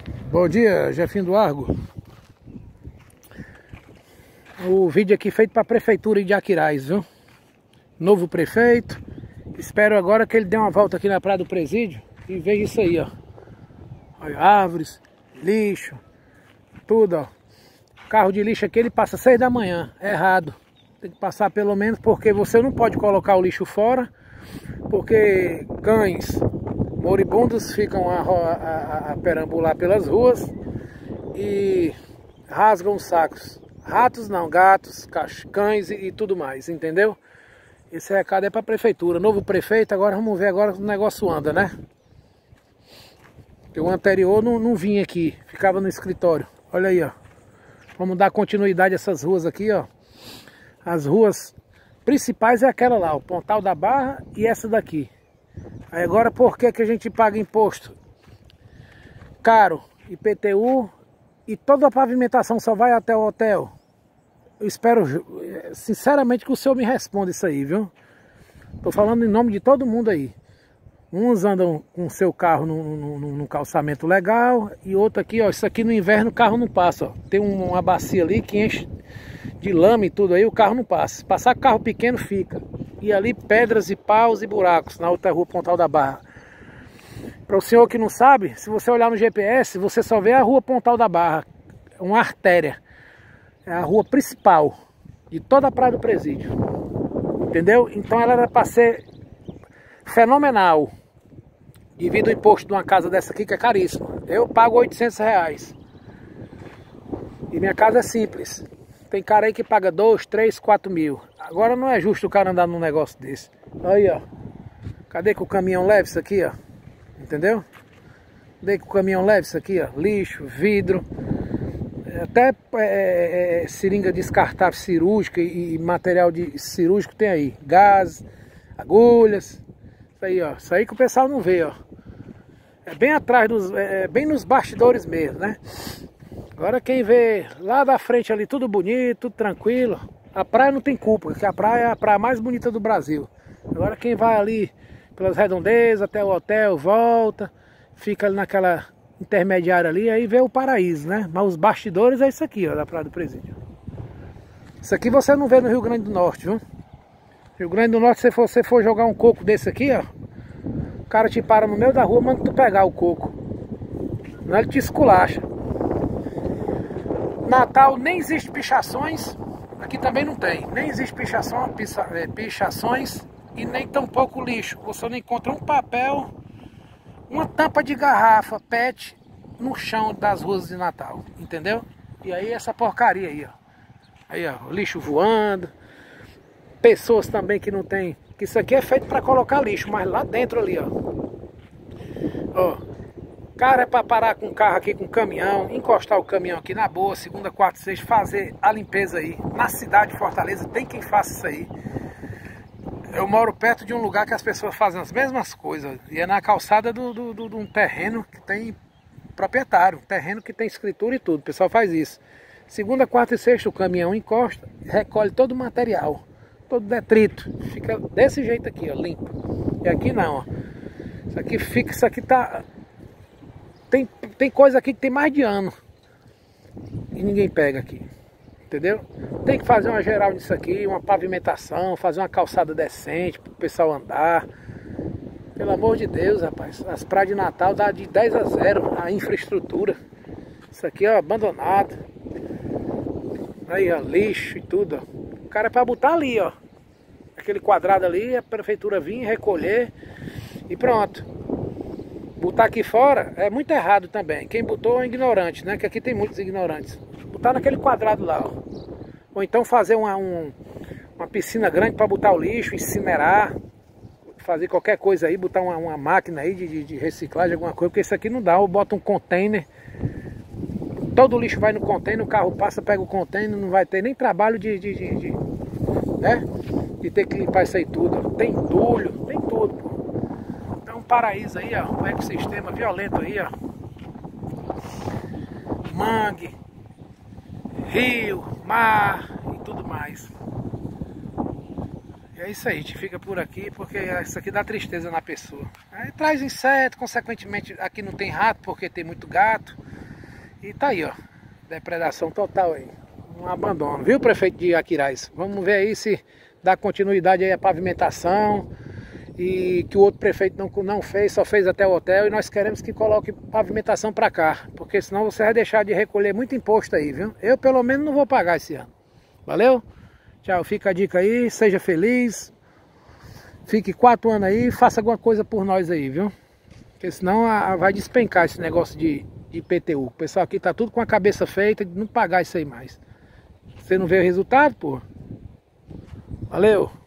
Bom dia, Jefinho do Argo. O vídeo aqui feito para a prefeitura de Aquiraz, viu? Novo prefeito. Espero agora que ele dê uma volta aqui na Praia do Presídio e veja isso aí, ó. Olha, árvores, lixo, tudo, ó. Carro de lixo aqui ele passa 6 da manhã, é errado. Tem que passar pelo menos porque você não pode colocar o lixo fora, porque cães moribundos ficam a perambular pelas ruas e rasgam os sacos. Ratos não, gatos, cães e tudo mais, entendeu? Esse recado é para a prefeitura. Novo prefeito, agora vamos ver agora o negócio anda, né? Porque o anterior não vinha aqui, ficava no escritório. Olha aí, ó. Vamos dar continuidade a essas ruas aqui, ó. As ruas principais é aquela lá, o Pontal da Barra e essa daqui. Aí agora por que a gente paga imposto caro, IPTU, e toda a pavimentação só vai até o hotel? Eu espero sinceramente que o senhor me responda isso aí, viu? Tô falando em nome de todo mundo aí. Uns andam com o seu carro num calçamento legal e outro aqui, ó, isso aqui no inverno o carro não passa, ó. Tem uma bacia ali que enche de lama e tudo aí, o carro não passa. Se passar carro pequeno fica. E ali pedras e paus e buracos na outra rua Pontal da Barra. Para o senhor que não sabe, se você olhar no GPS, você só vê a rua Pontal da Barra, uma artéria. É a rua principal de toda a Praia do Presídio. Entendeu? Então ela era para ser fenomenal. Devido ao imposto de uma casa dessa aqui que é caríssima. Eu pago R$800. E minha casa é simples. Tem cara aí que paga 2, 3, 4 mil. Agora não é justo o cara andar num negócio desse. Aí, ó. Cadê que o caminhão leva isso aqui, ó? Entendeu? Cadê que o caminhão leva isso aqui, ó? Lixo, vidro. Até seringa descartável cirúrgica e material cirúrgico tem aí. Gás, agulhas. Isso aí, ó. Isso aí que o pessoal não vê, ó. É bem atrás dos... bem nos bastidores mesmo, né? Agora quem vê lá da frente ali, tudo bonito, tudo tranquilo. A praia não tem culpa, porque a praia é a praia mais bonita do Brasil. Agora quem vai ali pelas redondezas até o hotel, volta, fica ali naquela intermediária ali, aí vê o paraíso, né? Mas os bastidores é isso aqui, ó, da Praia do Presídio. Isso aqui você não vê no Rio Grande do Norte, viu? Rio Grande do Norte, se você for jogar um coco desse aqui, ó, o cara te para no meio da rua, manda tu pegar o coco. Não, ele te esculacha. Natal nem existe pichações, aqui também não tem. Nem existe pichações e nem tampouco lixo. Você não encontra um papel, uma tampa de garrafa PET no chão das ruas de Natal, entendeu? E aí essa porcaria aí, ó. Aí, ó, lixo voando. Pessoas também que não tem. Que isso aqui é feito para colocar lixo, mas lá dentro ali, ó. Ó. Cara, é para parar com o carro aqui, com o caminhão, encostar o caminhão aqui na boa, segunda, quarta, sexta, fazer a limpeza aí. Na cidade de Fortaleza tem quem faça isso aí. Eu moro perto de um lugar que as pessoas fazem as mesmas coisas. E é na calçada de um terreno que tem proprietário, um terreno que tem escritura e tudo. O pessoal faz isso. Segunda, quarta e sexta o caminhão encosta, recolhe todo o material, todo o detrito. Fica desse jeito aqui, ó, limpo. E aqui não, ó. Isso aqui tá... Tem coisa aqui que tem mais de ano e ninguém pega aqui, entendeu? Tem que fazer uma geral nisso aqui, uma pavimentação, fazer uma calçada decente para o pessoal andar. Pelo amor de Deus, rapaz, as praias de Natal dá de 10 a 0 a infraestrutura. Isso aqui, ó, abandonado. Aí, ó, lixo e tudo, ó. O cara é para botar ali, ó, aquele quadrado ali, a prefeitura vir, recolher e pronto. Botar aqui fora é muito errado também. Quem botou é ignorante, né? Que aqui tem muitos ignorantes. Botar naquele quadrado lá, ó. Ou então fazer uma piscina grande para botar o lixo, incinerar, fazer qualquer coisa aí, botar uma máquina aí de reciclagem, alguma coisa, porque isso aqui não dá. Ou bota um container, todo o lixo vai no container, o carro passa, pega o container, não vai ter nem trabalho né? De ter que limpar isso aí tudo. Tem entulho, tem tudo, pô. Paraíso aí, ó, um ecossistema violento aí, ó. Mangue, rio, mar e tudo mais. E é isso aí, a gente fica por aqui porque isso aqui dá tristeza na pessoa. Aí traz inseto, consequentemente aqui não tem rato porque tem muito gato. E tá aí, ó. Depredação total aí. Um abandono, viu, prefeito de Aquiraz? Vamos ver aí se dá continuidade aí à pavimentação. E que o outro prefeito não fez, só fez até o hotel. E nós queremos que coloque pavimentação pra cá. Porque senão você vai deixar de recolher muito imposto aí, viu? Eu pelo menos não vou pagar esse ano. Valeu? Tchau, fica a dica aí, seja feliz. Fique 4 anos aí, faça alguma coisa por nós aí, viu? Porque senão vai despencar esse negócio de IPTU. O pessoal aqui tá tudo com a cabeça feita de não pagar isso aí mais. Você não vê o resultado, pô? Valeu!